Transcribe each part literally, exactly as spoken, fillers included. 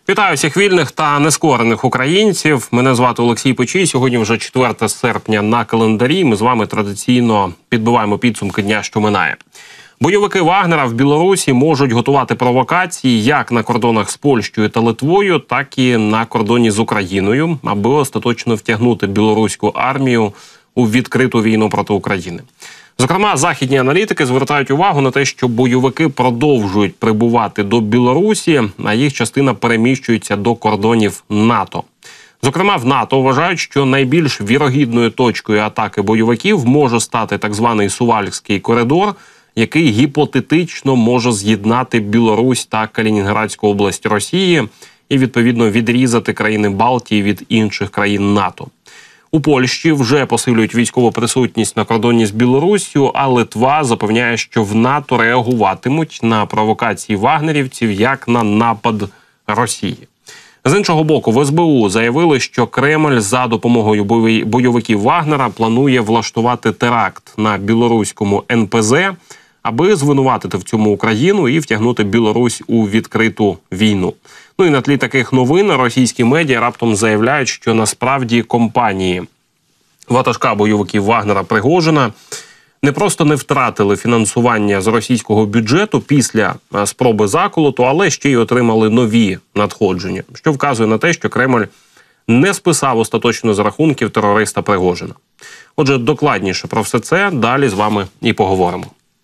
Вітаю всіх вільних та нескорених українців. Мене звати Олексій Печій. Сьогодні вже четверте серпня на календарі. Ми з вами традиційно підбиваємо підсумки дня, що минає. Бойовики Вагнера в Білорусі можуть готувати провокації як на кордонах з Польщею та Литвою, так і на кордоні з Україною, аби остаточно втягнути білоруську армію у відкриту війну проти України. Зокрема, західні аналітики звертають увагу на те, що бойовики продовжують прибувати до Білорусі, а їх частина переміщується до кордонів НАТО. Зокрема, в НАТО вважають, що найбільш вірогідною точкою атаки бойовиків може стати так званий Сувальський коридор, який гіпотетично може з'єднати Білорусь та Калінінградську область Росії і, відповідно, відрізати країни Балтії від інших країн НАТО. У Польщі вже посилюють військову присутність на кордоні з Білоруссю, а Литва запевняє, що в НАТО реагуватимуть на провокації вагнерівців як на напад Росії. З іншого боку, в ес бе у заявили, що Кремль за допомогою бойовиків Вагнера планує влаштувати теракт на білоруському ен пе зе, аби звинуватити в цьому Україну і втягнути Білорусь у відкриту війну. Ну і на тлі таких новин російські медіа раптом заявляють, що насправді компанії ватажка бойовиків Вагнера Пригожина не просто не втратили фінансування з російського бюджету після спроби заколоту, але ще й отримали нові надходження, що вказує на те, що Кремль не списав остаточно з рахунків терориста Пригожина. Отже, докладніше про все це далі з вами і поговоримо.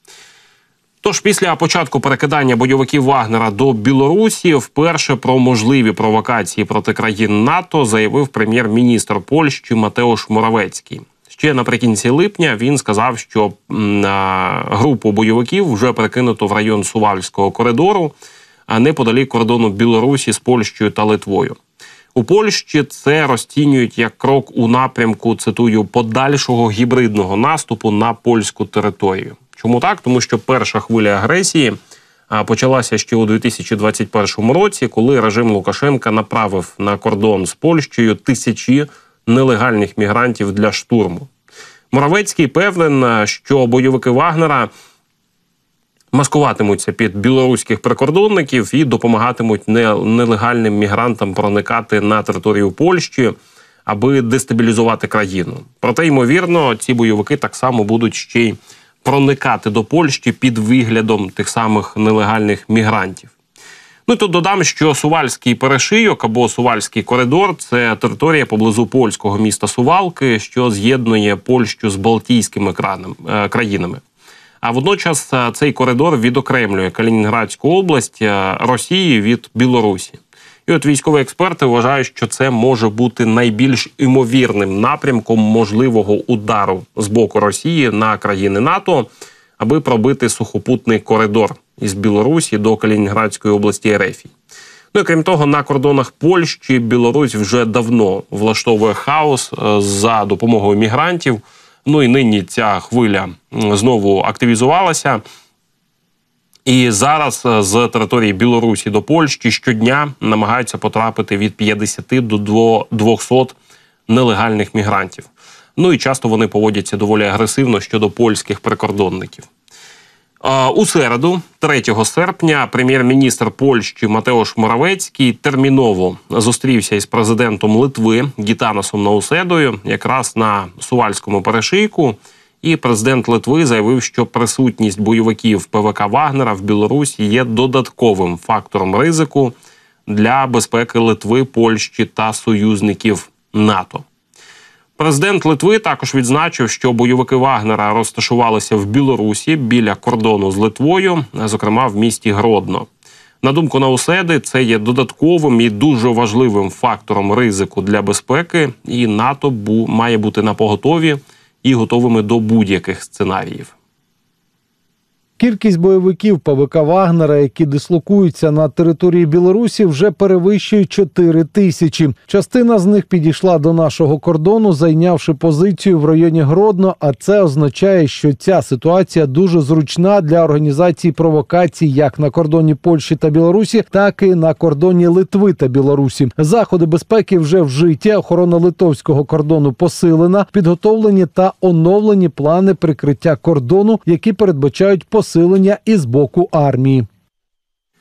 Тож після початку перекидання бойовиків Вагнера до Білорусі вперше про можливі провокації проти країн НАТО заявив прем'єр-міністр Польщі Матеуш Моравецький. Ще наприкінці липня він сказав, що на групу бойовиків вже перекинуто в район Сувальського коридору, а неподалік кордону Білорусі з Польщею та Литвою. У Польщі це розцінюють як крок у напрямку, цитую, подальшого гібридного наступу на польську територію. Чому так? Тому що перша хвиля агресії почалася ще у дві тисячі двадцять першому році, коли режим Лукашенка направив на кордон з Польщею тисячі нелегальних мігрантів для штурму. Моравецький певен, що бойовики Вагнера маскуватимуться під білоруських прикордонників і допомагатимуть нелегальним мігрантам проникати на територію Польщі, аби дестабілізувати країну. Проте, ймовірно, ці бойовики так само будуть ще й проникати до Польщі під виглядом тих самих нелегальних мігрантів. Ну і тут додам, що Сувальський перешийок або Сувальський коридор – це територія поблизу польського міста Сувалки, що з'єднує Польщу з Балтійськими країнами. А водночас цей коридор відокремлює Калінінградську область Росії від Білорусі. І от військові експерти вважають, що це може бути найбільш імовірним напрямком можливого удару з боку Росії на країни НАТО, аби пробити сухопутний коридор із Білорусі до Калінінградської області РФ. Ну і крім того, на кордонах Польщі Білорусь вже давно влаштовує хаос за допомогою мігрантів. Ну і нині ця хвиля знову активізувалася. І зараз з території Білорусі до Польщі щодня намагаються потрапити від п'ятдесяти до двохсот нелегальних мігрантів. Ну і часто вони поводяться доволі агресивно щодо польських прикордонників. У середу, третього серпня, прем'єр-міністр Польщі Матеуш Моравецький терміново зустрівся із президентом Литви Гітанасом Науседою якраз на Сувальському перешийку. І президент Литви заявив, що присутність бойовиків пе ве ка Вагнера в Білорусі є додатковим фактором ризику для безпеки Литви, Польщі та союзників НАТО. Президент Литви також відзначив, що бойовики Вагнера розташувалися в Білорусі біля кордону з Литвою, зокрема в місті Гродно. На думку Науседи, це є додатковим і дуже важливим фактором ризику для безпеки, і НАТО має бути напоготові і готовими до будь-яких сценаріїв. Кількість бойовиків пе ве ка Вагнера, які дислокуються на території Білорусі, вже перевищує чотири тисячі. Частина з них підійшла до нашого кордону, зайнявши позицію в районі Гродно, а це означає, що ця ситуація дуже зручна для організації провокацій як на кордоні Польщі та Білорусі, так і на кордоні Литви та Білорусі. Заходи безпеки вже вжиті, охорона литовського кордону посилена, підготовлені та оновлені плани прикриття кордону, які передбачають посилення і з боку армії.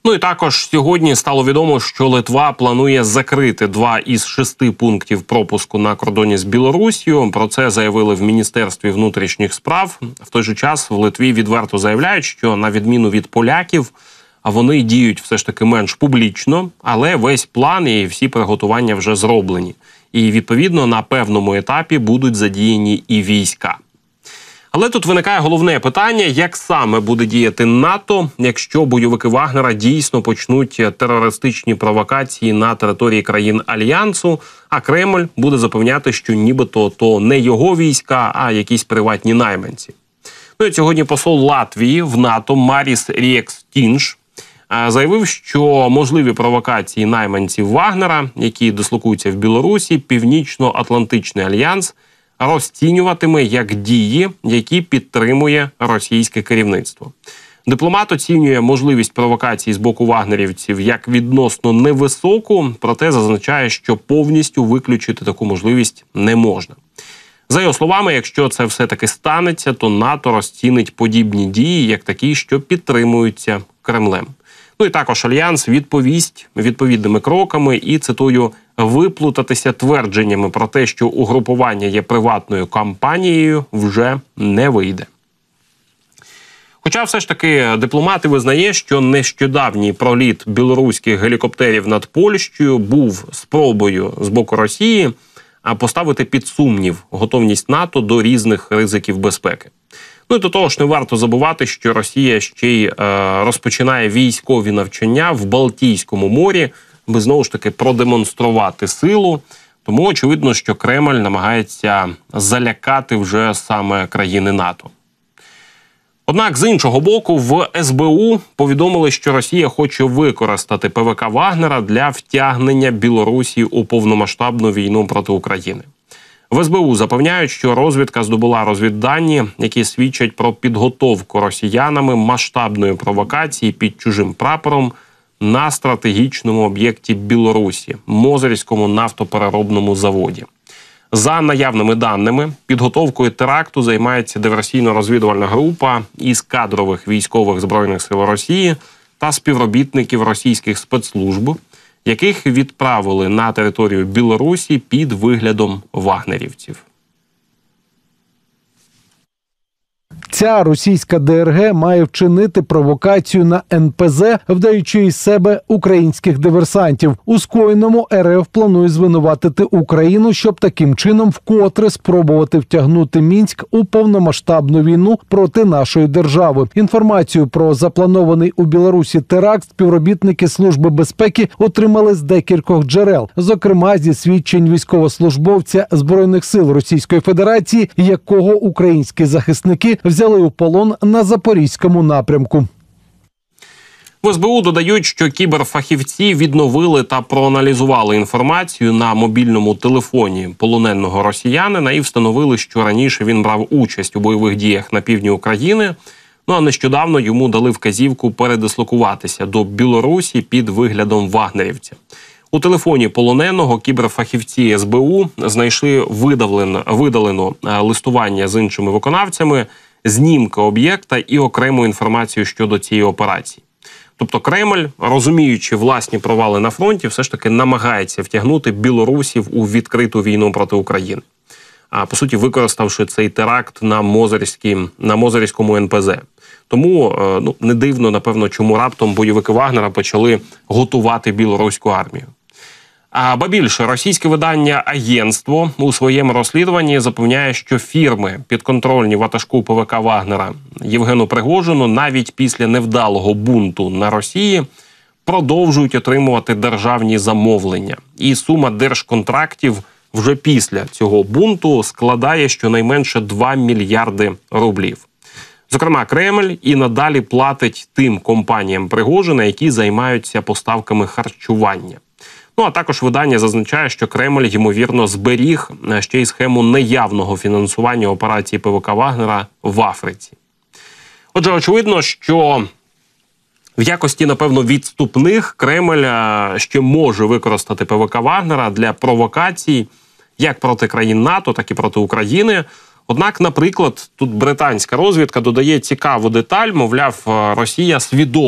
Ну і також сьогодні стало відомо, що Литва планує закрити два із шести пунктів пропуску на кордоні з Білоруссю. Про це заявили в Міністерстві внутрішніх справ. В той же час в Литві відверто заявляють, що на відміну від поляків, вони діють все ж таки менш публічно, але весь план і всі приготування вже зроблені. І відповідно на певному етапі будуть задіяні і війська. Але тут виникає головне питання, як саме буде діяти НАТО, якщо бойовики Вагнера дійсно почнуть терористичні провокації на території країн Альянсу, а Кремль буде запевняти, що нібито то не його війська, а якісь приватні найманці. Ну і сьогодні посол Латвії в НАТО Маріс Ріекстінш заявив, що можливі провокації найманців Вагнера, які дислокуються в Білорусі, Північно-Атлантичний альянс розцінюватиме як дії, які підтримує російське керівництво. Дипломат оцінює можливість провокацій з боку вагнерівців як відносно невисоку, проте зазначає, що повністю виключити таку можливість не можна. За його словами, якщо це все-таки станеться, то НАТО розцінить подібні дії як такі, що підтримуються Кремлем. Ну і також Альянс відповість відповідними кроками і, цитую, виплутатися твердженнями про те, що угрупування є приватною кампанією, вже не вийде. Хоча все ж таки дипломати визнає, що нещодавній проліт білоруських гелікоптерів над Польщею був спробою з боку Росії поставити під сумнів готовність НАТО до різних ризиків безпеки. Ну і до того ж не варто забувати, що Росія ще й е, розпочинає військові навчання в Балтійському морі, аби знову ж таки продемонструвати силу. Тому очевидно, що Кремль намагається залякати вже саме країни НАТО. Однак, з іншого боку, в ес бе у повідомили, що Росія хоче використати пе ве ка Вагнера для втягнення Білорусі у повномасштабну війну проти України. В ес бе у запевняють, що розвідка здобула розвіддані, які свідчать про підготовку росіянами масштабної провокації під чужим прапором на стратегічному об'єкті Білорусі – Мозирському нафтопереробному заводі. За наявними даними, підготовкою теракту займається диверсійно-розвідувальна група із кадрових військових Збройних сил Росії та співробітників російських спецслужб, яких відправили на територію Білорусі під виглядом вагнерівців. Ця російська де ер ге має вчинити провокацію на ен пе зе, вдаючи із себе українських диверсантів. У скоєному ер еф планує звинуватити Україну, щоб таким чином вкотре спробувати втягнути Мінськ у повномасштабну війну проти нашої держави. Інформацію про запланований у Білорусі теракт співробітники Служби безпеки отримали з декількох джерел, зокрема зі свідчень військовослужбовця Збройних сил Російської Федерації, якого українські захисники взяли у полон на Запорізькому напрямку. В ес бе у додають, що кіберфахівці відновили та проаналізували інформацію на мобільному телефоні полоненого росіянина і встановили, що раніше він брав участь у бойових діях на півдні України, ну а нещодавно йому дали вказівку передислокуватися до Білорусі під виглядом вагнерівця. У телефоні полоненого кіберфахівці ес бе у знайшли видавлено, видалено листування з іншими виконавцями, знімки об'єкта і окрему інформацію щодо цієї операції. Тобто Кремль, розуміючи власні провали на фронті, все ж таки намагається втягнути білорусів у відкриту війну проти України. А по суті, використавши цей теракт на Мозирській, на Мозирському ен пе зе. Тому ну, не дивно, напевно, чому раптом бойовики Вагнера почали готувати білоруську армію. А ба більше, російське видання «Агентство» у своєму розслідуванні запевняє, що фірми, підконтрольні ватажку пе ве ка Вагнера Євгену Пригожину, навіть після невдалого бунту на Росії, продовжують отримувати державні замовлення. І сума держконтрактів вже після цього бунту складає щонайменше два мільярди рублів. Зокрема, Кремль і надалі платить тим компаніям Пригожина, які займаються поставками харчування. Ну, а також видання зазначає, що Кремль, ймовірно, зберіг ще й схему неявного фінансування операції пе ве ка Вагнера в Африці. Отже, очевидно, що в якості, напевно, відступних Кремль ще може використати пе ве ка Вагнера для провокацій як проти країн НАТО, так і проти України. Однак, наприклад, тут британська розвідка додає цікаву деталь, мовляв, Росія свідомо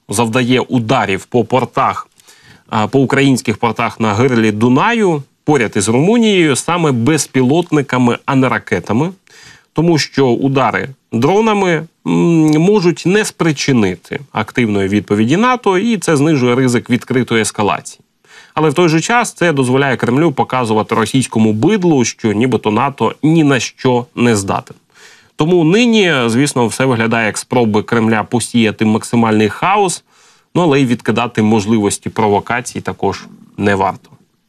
завдає ударів по портах, по українських портах на гирлі Дунаю, поряд із Румунією, саме безпілотниками, а не ракетами. Тому що удари дронами можуть не спричинити активної відповіді НАТО, і це знижує ризик відкритої ескалації. Але в той же час це дозволяє Кремлю показувати російському бидлу, що нібито НАТО ні на що не здатен. Тому нині, звісно, все виглядає як спроби Кремля посіяти максимальний хаос, ну але й відкидати можливості провокацій також не варто.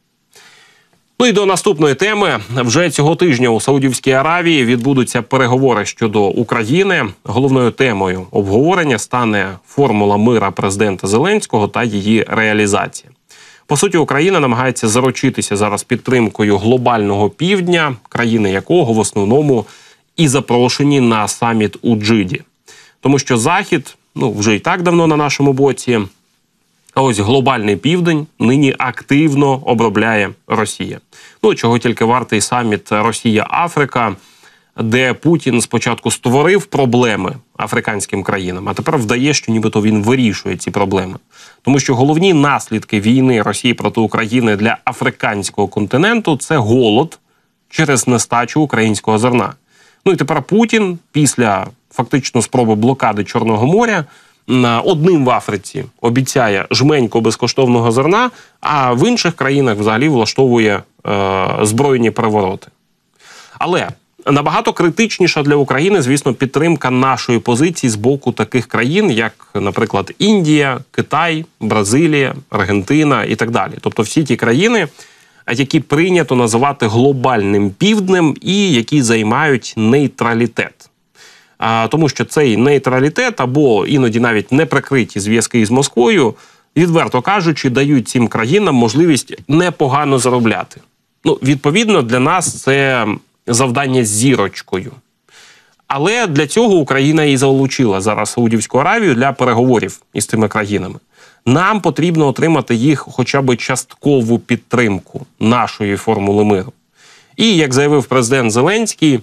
Ну і до наступної теми. Вже цього тижня у Саудівській Аравії відбудуться переговори щодо України. Головною темою обговорення стане формула мира президента Зеленського та її реалізація. По суті, Україна намагається заручитися зараз підтримкою глобального півдня, країни якого в основному і запрошені на саміт у Джиді. Тому що Захід, ну, вже і так давно на нашому боці, а ось глобальний південь нині активно обробляє Росія. Ну, чого тільки вартий саміт Росія-Африка, де Путін спочатку створив проблеми африканським країнам, а тепер вдає, що нібито він вирішує ці проблеми. Тому що головні наслідки війни Росії проти України для африканського континенту – це голод через нестачу українського зерна. Ну і тепер Путін після фактично спроби блокади Чорного моря одним в Африці обіцяє жменьку безкоштовного зерна, а в інших країнах взагалі влаштовує е, збройні перевороти. Але набагато критичніша для України, звісно, підтримка нашої позиції з боку таких країн, як, наприклад, Індія, Китай, Бразилія, Аргентина і так далі. Тобто всі ті країни, які прийнято називати глобальним півднем і які займають нейтралітет. А, тому що цей нейтралітет або іноді навіть неприкриті зв'язки із Москвою, відверто кажучи, дають цим країнам можливість непогано заробляти. Ну, відповідно, для нас це завдання з зірочкою. Але для цього Україна і залучила зараз Саудівську Аравію для переговорів із цими країнами. Нам потрібно отримати їх хоча б часткову підтримку нашої формули миру. І, як заявив президент Зеленський,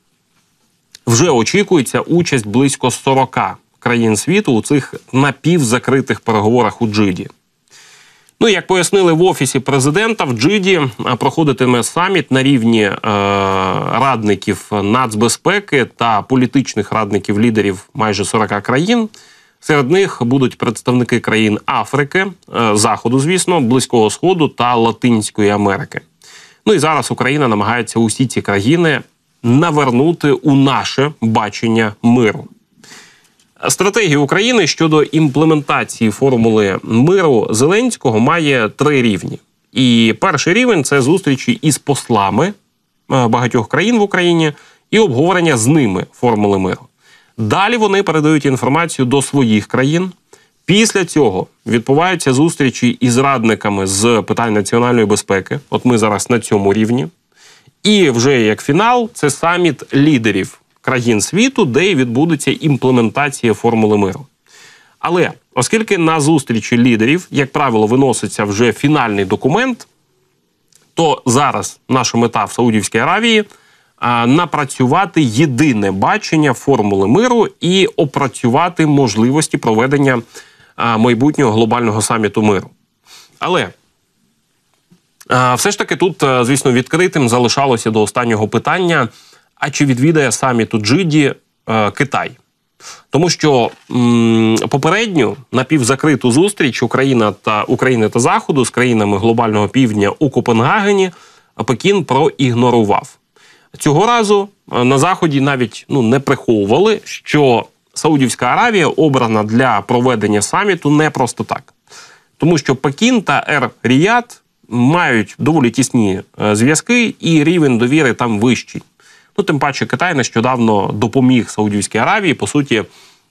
вже очікується участь близько сорока країн світу у цих напівзакритих переговорах у Джиді. Ну, як пояснили в Офісі президента, в Джиді проходитиме саміт на рівні е, радників нацбезпеки та політичних радників лідерів майже сорока країн. Серед них будуть представники країн Африки, е, Заходу, звісно, Близького Сходу та Латинської Америки. Ну і зараз Україна намагається усі ці країни навернути у наше бачення миру. Стратегія України щодо імплементації формули миру Зеленського має три рівні. І перший рівень – це зустрічі із послами багатьох країн в Україні і обговорення з ними формули миру. Далі вони передають інформацію до своїх країн. Після цього відбуваються зустрічі із радниками з питань національної безпеки. От ми зараз на цьому рівні. І вже як фінал – це саміт лідерів країн світу, де і відбудеться імплементація формули миру. Але оскільки на зустрічі лідерів, як правило, виноситься вже фінальний документ, то зараз наша мета в Саудівській Аравії а, напрацювати єдине бачення формули миру і опрацювати можливості проведення а, майбутнього глобального саміту миру. Але а, все ж таки тут, звісно, відкритим залишалося до останнього питання, а чи відвідає саміт у Джиді е, Китай? Тому що м, попередню напівзакриту зустріч Україна та, України та Заходу з країнами глобального півдня у Копенгагені Пекін проігнорував. Цього разу на Заході навіть ну, не приховували, що Саудівська Аравія обрана для проведення саміту не просто так. Тому що Пекін та Ер-Ріяд мають доволі тісні е, зв'язки і рівень довіри там вищий. Ну, тим паче Китай нещодавно допоміг Саудівській Аравії, по суті,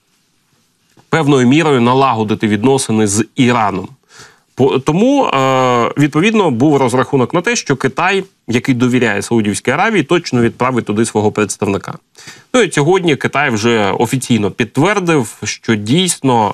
певною мірою налагодити відносини з Іраном. Тому, відповідно, був розрахунок на те, що Китай, який довіряє Саудівській Аравії, точно відправить туди свого представника. Ну і сьогодні Китай вже офіційно підтвердив, що дійсно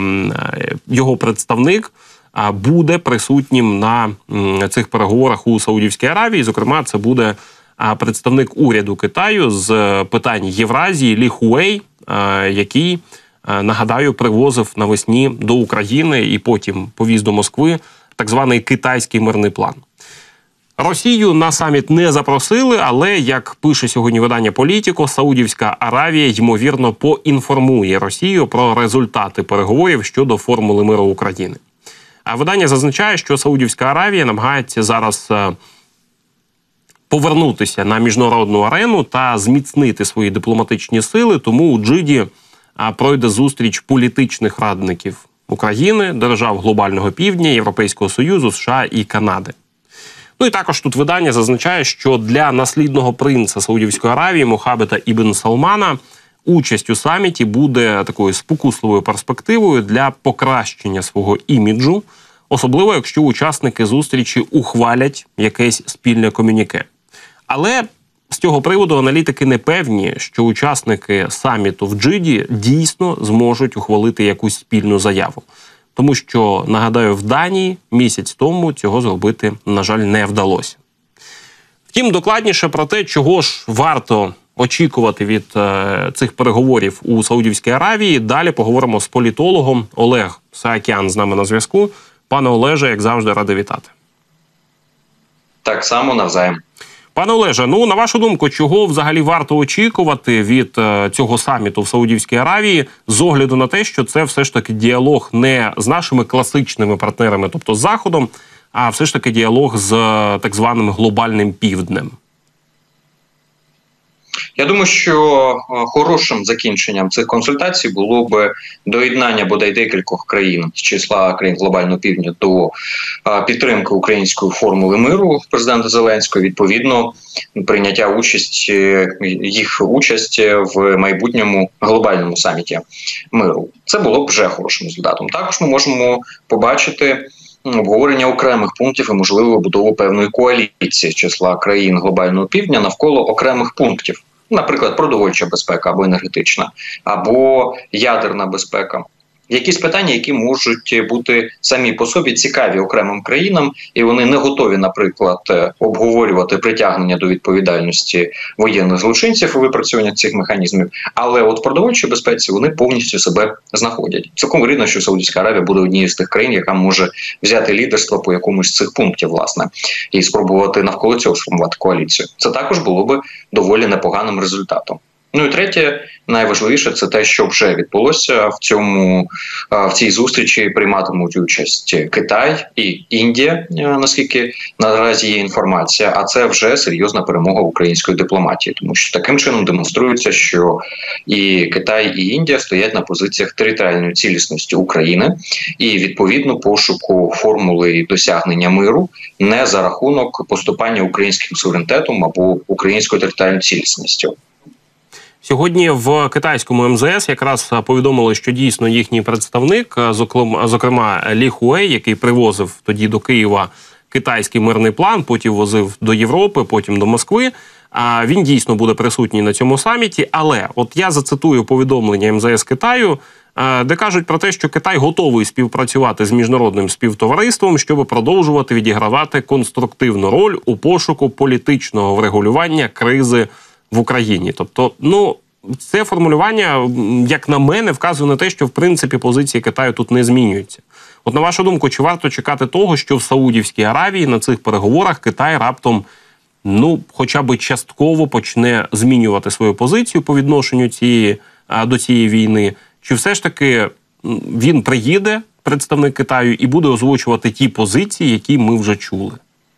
його представник буде присутнім на цих переговорах у Саудівській Аравії. Зокрема, це буде представник уряду Китаю з питань Євразії Лі Хуей, який нагадаю, привозив навесні до України і потім повіз до Москви так званий китайський мирний план. Росію на саміт не запросили, але, як пише сьогодні видання «Політіко», Саудівська Аравія, ймовірно, поінформує Росію про результати переговорів щодо формули миру України. А видання зазначає, що Саудівська Аравія намагається зараз повернутися на міжнародну арену та зміцнити свої дипломатичні сили, тому у Джиді пройде зустріч політичних радників України, держав Глобального Півдня, Європейського Союзу, США і Канади. Ну і також тут видання зазначає, що для наслідного принца Саудівської Аравії Мохаммеда ібн Салмана участь у саміті буде такою спокусливою перспективою для покращення свого іміджу, особливо якщо учасники зустрічі ухвалять якесь спільне комюніке. Але з цього приводу аналітики не певні, що учасники саміту в Джиді дійсно зможуть ухвалити якусь спільну заяву. Тому що, нагадаю, в Данії місяць тому цього зробити, на жаль, не вдалося. Втім, докладніше про те, чого ж варто очікувати від е, цих переговорів у Саудівській Аравії, далі поговоримо з політологом. Олег Саакян з нами на зв'язку. Пане Олеже, як завжди, радий вітати. Так само, навзаєм. Пане Олеже, ну, на вашу думку, чого взагалі варто очікувати від е, цього саміту в Саудівській Аравії, з огляду на те, що це все ж таки діалог не з нашими класичними партнерами, тобто з Заходом, а все ж таки діалог з е, так званим глобальним півднем? Я думаю, що хорошим закінченням цих консультацій було б доєднання бодай декількох країн з числа країн Глобального Півдня до підтримки української формули миру президента Зеленського, відповідно прийняття участі, їх участь в майбутньому глобальному саміті миру. Це було б вже хорошим результатом. Також ми можемо побачити обговорення окремих пунктів і, можливо, будову певної коаліції з числа країн Глобального Півдня навколо окремих пунктів. Наприклад, продовольча безпека або енергетична, або ядерна безпека. Якісь питання, які можуть бути самі по собі цікаві окремим країнам, і вони не готові, наприклад, обговорювати притягнення до відповідальності воєнних злочинців і випрацювання цих механізмів. Але от в продовольчій безпеці вони повністю себе знаходять. Цілком вірно, що Саудівська Аравія буде однією з тих країн, яка може взяти лідерство по якомусь з цих пунктів, власне, і спробувати навколо цього сформувати коаліцію. Це також було би доволі непоганим результатом. Ну і третє, найважливіше, це те, що вже відбулося в цьому в цій зустрічі. Прийматимуть участь Китай і Індія, наскільки наразі є інформація. А це вже серйозна перемога української дипломатії, тому що таким чином демонструється, що і Китай, і Індія стоять на позиціях територіальної цілісності України і відповідно пошуку формули досягнення миру не за рахунок поступання українським суверенітетом або українською територіальною цілісністю. Сьогодні в китайському ем зе ес якраз повідомили, що дійсно їхній представник, зокрема Лі Хуей, який привозив тоді до Києва китайський мирний план, потім возив до Європи, потім до Москви, він дійсно буде присутній на цьому саміті. Але от я зацитую повідомлення ем зе ес Китаю, де кажуть про те, що Китай готовий співпрацювати з міжнародним співтовариством, щоб продовжувати відігравати конструктивну роль у пошуку політичного врегулювання кризи в Україні. Тобто, ну, це формулювання, як на мене, вказує на те, що, в принципі, позиції Китаю тут не змінюються. От, на вашу думку, чи варто чекати того, що в Саудівській Аравії на цих переговорах Китай раптом, ну, хоча б частково почне змінювати свою позицію по відношенню цієї, до цієї війни? Чи все ж таки він приїде, представник Китаю, і буде озвучувати ті позиції, які ми вже чули?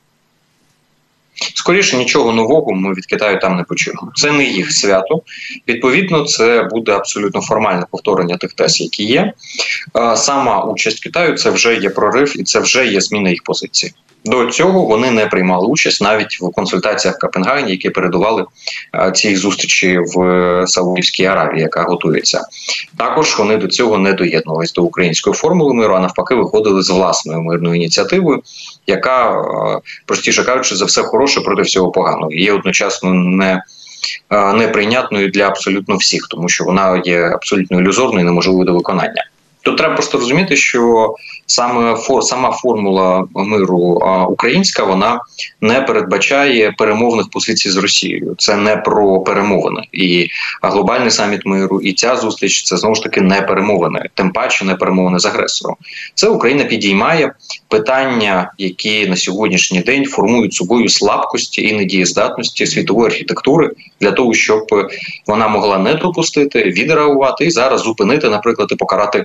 Скоріше, нічого нового ми від Китаю там не почуємо. Це не їх свято. Відповідно, це буде абсолютно формальне повторення тих тез, які є. Сама участь Китаю – це вже є прорив і це вже є зміна їх позиції. До цього вони не приймали участь навіть в консультаціях в Копенгагені, які передували цій зустрічі в Саудівській Аравії, яка готується. Також вони до цього не доєднувалися до української формули миру, а навпаки виходили з власною мирною ініціативою, яка, простіше кажучи, за все хороше проти всього поганого. Є одночасно не неприйнятною для абсолютно всіх, тому що вона є абсолютно ілюзорною і неможливою до виконання. Тут треба просто розуміти, що саме фор, сама формула миру а, українська, вона не передбачає перемовних позицій з Росією. Це не про перемовини. І глобальний саміт миру, і ця зустріч – це знову ж таки не перемовини, тим паче не перемовини з агресором. Це Україна підіймає питання, які на сьогоднішній день формують собою слабкості і недієздатності світової архітектури для того, щоб вона могла не допустити, відреагувати і зараз зупинити, наприклад, і покарати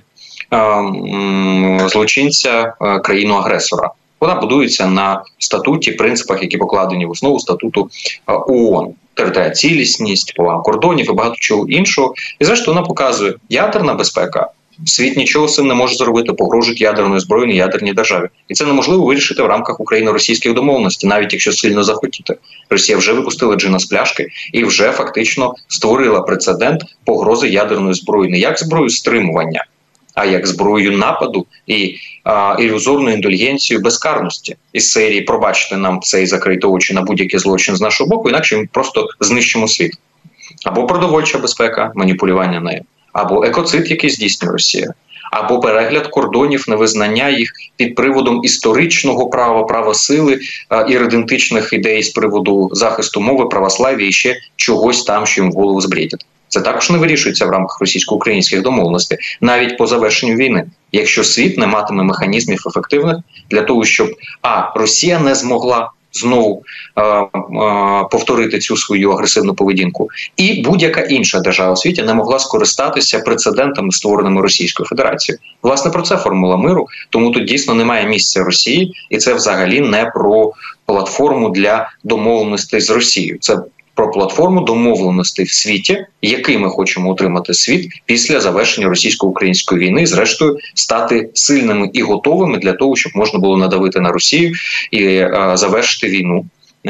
злочинця країну-агресора. Вона будується на статуті, принципах, які покладені в основу статуту ООН. Територіальна цілісність, повага кордонів і багато чого іншого. І зрештою вона показує, ядерна безпека. Світ нічого з цим не може зробити, погрожують ядерною зброєю ядерній державі. І це неможливо вирішити в рамках україно-російських домовленостей, навіть якщо сильно захотіти. Росія вже випустила джина з пляшки і вже фактично створила прецедент погрози ядерною зброєю. Не як зброю стримування, а як зброю нападу і а, ілюзорну індульгенцію безкарності із серії «пробачте нам це і закрийте очі на будь-який злочин з нашого боку, інакше ми просто знищимо світ». Або продовольча безпека, маніпулювання нею, або екоцид, який здійснює Росія, або перегляд кордонів, невизнання їх під приводом історичного права, права сили, а, іридентичних ідей з приводу захисту мови, православ'я і ще чогось там, що їм в голову збрідять. Це також не вирішується в рамках російсько-українських домовленостей, навіть по завершенню війни. Якщо світ не матиме механізмів ефективних для того, щоб а Росія не змогла знову е, е, повторити цю свою агресивну поведінку, і будь-яка інша держава у світі не могла скористатися прецедентами, створеними Російською Федерацією. Власне, про це формула миру, тому тут дійсно немає місця Росії, і це взагалі не про платформу для домовленостей з Росією. Це про платформу домовленостей в світі, який ми хочемо отримати світ після завершення російсько-української війни, і зрештою стати сильними і готовими для того, щоб можна було надавити на Росію і е, завершити війну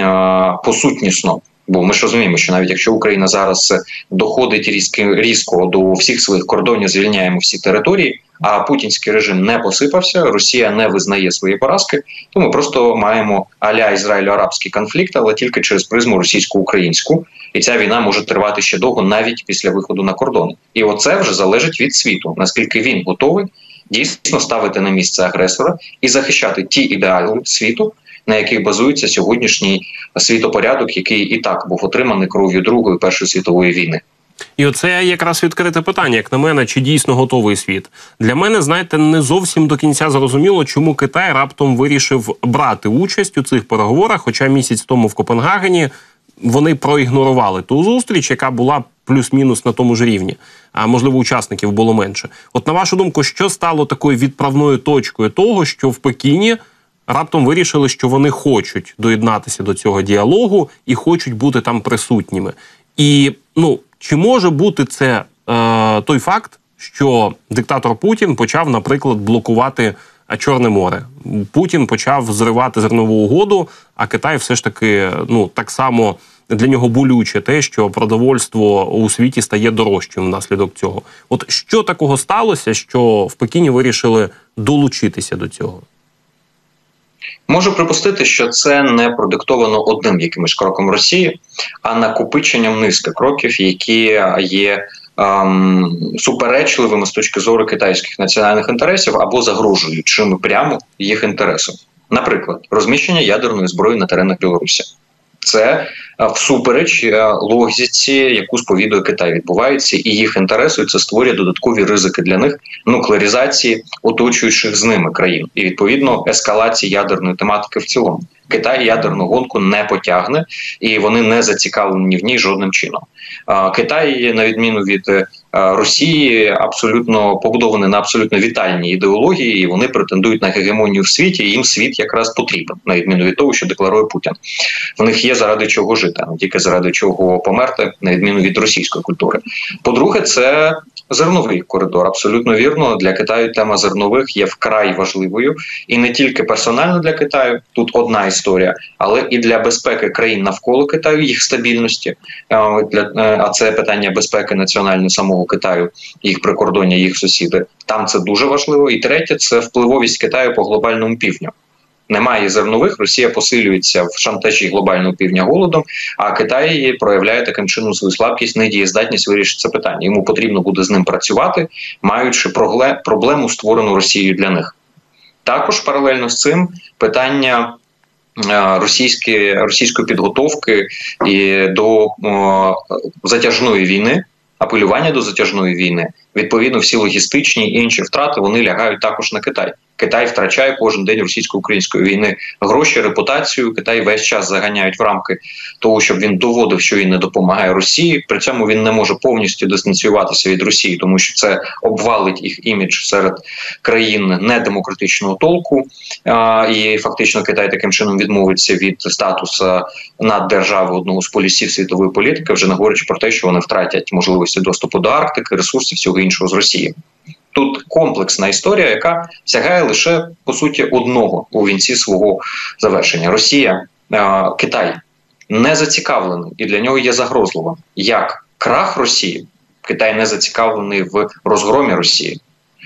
е, посутнісно. Бо ми ж розуміємо, що навіть якщо Україна зараз доходить різки, різко до всіх своїх кордонів, звільняємо всі території, а путінський режим не посипався, Росія не визнає свої поразки, то ми просто маємо а-ля ізраїльо-арабський конфлікт, але тільки через призму російсько-українську. І ця війна може тривати ще довго, навіть після виходу на кордони. І оце вже залежить від світу, наскільки він готовий дійсно ставити на місце агресора і захищати ті ідеали світу, на яких базується сьогоднішній світопорядок, який і так був отриманий кров'ю Другої, Першої світової війни. І оце якраз відкрите питання, як на мене, чи дійсно готовий світ. Для мене, знаєте, не зовсім до кінця зрозуміло, чому Китай раптом вирішив брати участь у цих переговорах, хоча місяць тому в Копенгагені вони проігнорували ту зустріч, яка була плюс-мінус на тому ж рівні, а можливо учасників було менше. От на вашу думку, що стало такою відправною точкою того, що в Пекіні раптом вирішили, що вони хочуть доєднатися до цього діалогу і хочуть бути там присутніми? І, ну, чи може бути це е, той факт, що диктатор Путін почав, наприклад, блокувати Чорне море? Путін почав зривати зернову угоду, а Китай все ж таки, ну, так само для нього болюче те, що продовольство у світі стає дорожчим внаслідок цього. От що такого сталося, що в Пекіні вирішили долучитися до цього? Можу припустити, що це не продиктовано одним якимось кроком Росії, а накопиченням низки кроків, які є ем, суперечливими з точки зору китайських національних інтересів або загрожуючими прямо їх інтересам. Наприклад, розміщення ядерної зброї на теренах Білорусі. Це всупереч логіці, яку сповідує Китай, відбувається, і їх інтереси це створює додаткові ризики для них нуклеаризації оточуючих з ними країн і, відповідно, ескалації ядерної тематики в цілому. Китай ядерну гонку не потягне, і вони не зацікавлені в ній жодним чином. Китай, на відміну від Росії, абсолютно побудований на абсолютно вітальній ідеології, і вони претендують на гегемонію в світі, і їм світ якраз потрібен, на відміну від того, що декларує Путін. В них є заради чого жити, а не тільки заради чого померти, на відміну від російської культури. По-друге, це зерновий коридор. Абсолютно вірно, для Китаю тема зернових є вкрай важливою. І не тільки персонально для Китаю, тут одна історія, але і для безпеки країн навколо Китаю, їх стабільності. А це питання безпеки національної самого Китаю, їх прикордоння, їх сусіди. Там це дуже важливо. І третє – це впливовість Китаю по глобальному півдню. Немає зернових, Росія посилюється в шантажі глобального півдня голодом, а Китай проявляє таким чином свою слабкість, недієздатність вирішити це питання. Йому потрібно буде з ним працювати, маючи проблему, створену Росією для них. Також паралельно з цим питання російської, російської підготовки і до о, затяжної війни, апелювання до затяжної війни, відповідно, всі логістичні і інші втрати, вони лягають також на Китай. Китай втрачає кожен день російсько-української війни гроші, репутацію. Китай весь час заганяють в рамки того, щоб він доводив, що він не допомагає Росії. При цьому він не може повністю дистанціюватися від Росії, тому що це обвалить їх імідж серед країн недемократичного толку. І фактично Китай таким чином відмовиться від статусу наддержави одного з полюсів світової політики, вже не говорячи про те, що вони втратять можливості доступу до Арктики, ресурсів, всього іншого з Росії. Тут комплексна історія, яка сягає лише, по суті, одного у вінці свого завершення. Росія, е, Китай не зацікавлений, і для нього є загрозливим. Як крах Росії, Китай не зацікавлений в розгромі Росії,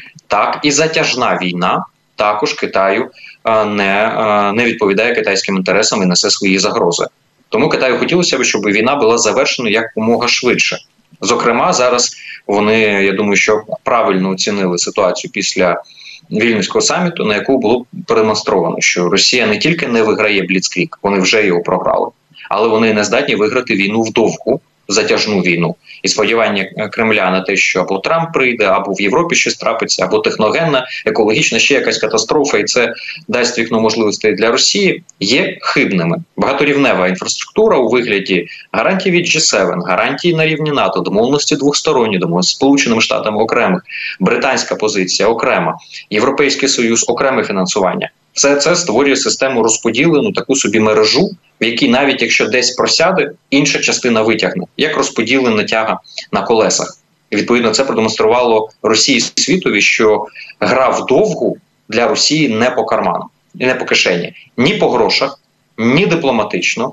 так і затяжна війна також Китаю е, не, е, не відповідає китайським інтересам і несе свої загрози. Тому Китаю хотілося б, щоб війна була завершена якомога швидше. Зокрема, зараз вони, я думаю, що правильно оцінили ситуацію після Вільнюського саміту, на яку було продемонстровано, що Росія не тільки не виграє бліцкриг, вони вже його програли, але вони не здатні виграти війну вдовгу, затяжну війну. І сподівання Кремля на те, що або Трамп прийде, або в Європі щось трапиться, або техногенна, екологічна, ще якась катастрофа, і це дасть вікно можливостей для Росії, є хибними. Багаторівнева інфраструктура у вигляді гарантій від джі севен, гарантій на рівні НАТО, домовленості двосторонні, домовленості з Сполученими Штатами окремих, британська позиція окрема, Європейський Союз окреме фінансування. Все це створює систему розподілену, таку собі мережу, в якій навіть якщо десь просяде, інша частина витягне, як розподілена тяга на колесах. І відповідно це продемонструвало Росії світові, що гра вдовгу для Росії не по карману, і не по кишені. Ні по грошах, ні дипломатично,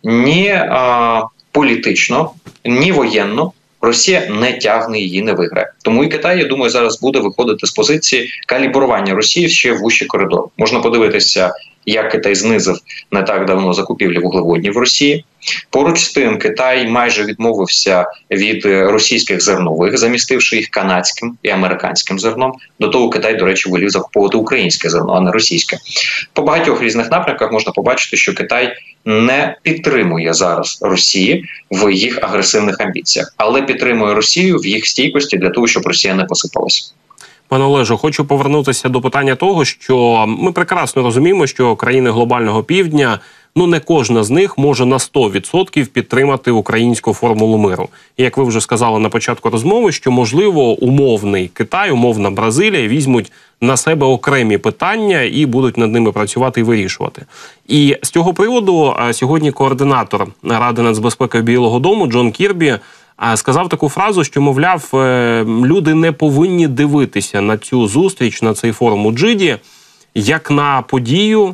ні а, політично, ні воєнно. Росія не тягне її, не виграє. Тому і Китай, я думаю, зараз буде виходити з позиції калібрування Росії ще в вущий коридор. Можна подивитися, як Китай знизив не так давно закупівлі вуглеводнів в Росії. Поруч з тим, Китай майже відмовився від російських зернових, замістивши їх канадським і американським зерном. До того Китай, до речі, волів закуповувати українське зерно, а не російське. По багатьох різних напрямках можна побачити, що Китай не підтримує зараз Росії в їх агресивних амбіціях, але підтримує Росію в їх стійкості для того, щоб Росія не посипалася. Пане Олежу, хочу повернутися до питання того, що ми прекрасно розуміємо, що країни глобального півдня, ну не кожна з них може на сто відсотків підтримати українську формулу миру. І як ви вже сказали на початку розмови, що, можливо, умовний Китай, умовна Бразилія візьмуть на себе окремі питання і будуть над ними працювати і вирішувати. І з цього приводу сьогодні координатор Ради нацбезпеки Білого дому Джон Кірбі сказав таку фразу, що, мовляв, люди не повинні дивитися на цю зустріч, на цей форум у Джиді, як на подію,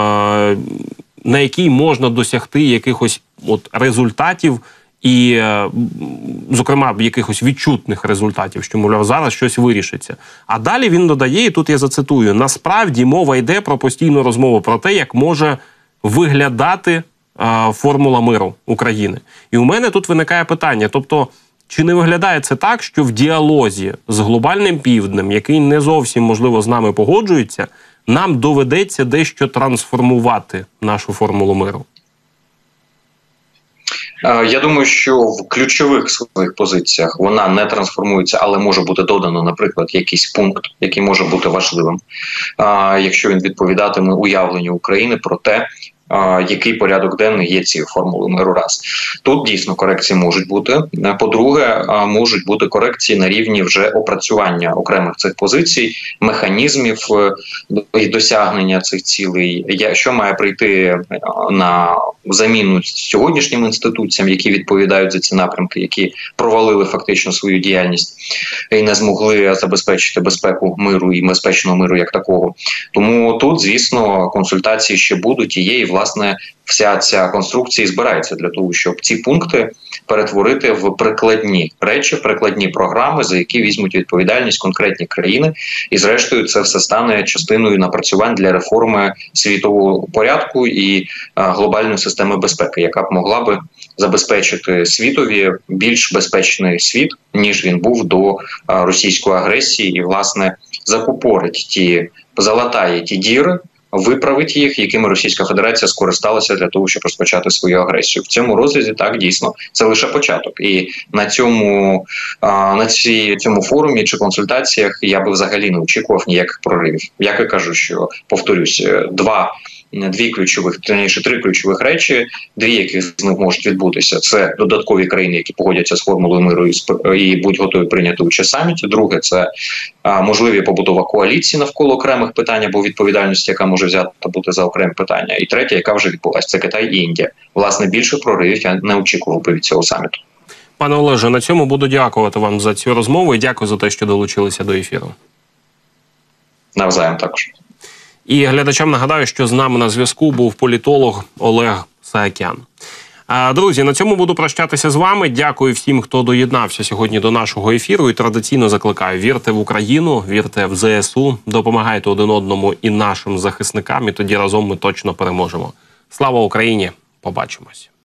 на якій можна досягти якихось от результатів і, зокрема, якихось відчутних результатів, що, мовляв, зараз щось вирішиться. А далі він додає, і тут я зацитую, насправді мова йде про постійну розмову про те, як може виглядати формула миру України. І у мене тут виникає питання, тобто, чи не виглядає це так, що в діалозі з глобальним півднем, який не зовсім, можливо, з нами погоджується, нам доведеться дещо трансформувати нашу формулу миру? Я думаю, що в ключових своїх позиціях вона не трансформується, але може бути додано, наприклад, якийсь пункт, який може бути важливим, якщо він відповідатиме уявленню України про те, який порядок денний є цією формулою миру раз. Тут дійсно корекції можуть бути. По-друге, можуть бути корекції на рівні вже опрацювання окремих цих позицій, механізмів і досягнення цих цілей. Що має прийти на заміну сьогоднішнім інституціям, які відповідають за ці напрямки, які провалили фактично свою діяльність і не змогли забезпечити безпеку миру і безпечного миру як такого. Тому тут, звісно, консультації ще будуть і є, і власне вся ця конструкція збирається для того, щоб ці пункти перетворити в прикладні речі, в прикладні програми, за які візьмуть відповідальність конкретні країни. І зрештою це все стане частиною напрацювань для реформи світового порядку і а, глобальної системи безпеки, яка б могла би забезпечити світові більш безпечний світ, ніж він був до а, російської агресії, і, власне, закупорить ті, залатає ті діри, виправить їх, якими Російська Федерація скористалася для того, щоб розпочати свою агресію. В цьому розрізі, так, дійсно, це лише початок. І на цьому, на цій, цьому форумі чи консультаціях я би взагалі не очікував ніяких проривів. Як я кажу, що, повторюсь, два Дві ключових, точніше, три ключових речі, дві яких з них можуть відбутися. Це додаткові країни, які погодяться з формулою миру і будуть готові прийняти участь в саміті. Друге, це а, можливі побудова коаліції навколо окремих питань або відповідальності, яка може взята бути за окремі питання. І третє, яка вже відбулася, це Китай і Індія. Власне, більше проривів я не очікував би від цього саміту. Пане Олеже, на цьому буду дякувати вам за цю розмову і дякую за те, що долучилися до ефіру. Навзаєм також. І глядачам нагадаю, що з нами на зв'язку був політолог Олег Саакян. Друзі, на цьому буду прощатися з вами. Дякую всім, хто доєднався сьогодні до нашого ефіру. І традиційно закликаю: вірте в Україну, вірте в зе ес у, допомагайте один одному і нашим захисникам, і тоді разом ми точно переможемо. Слава Україні! Побачимось!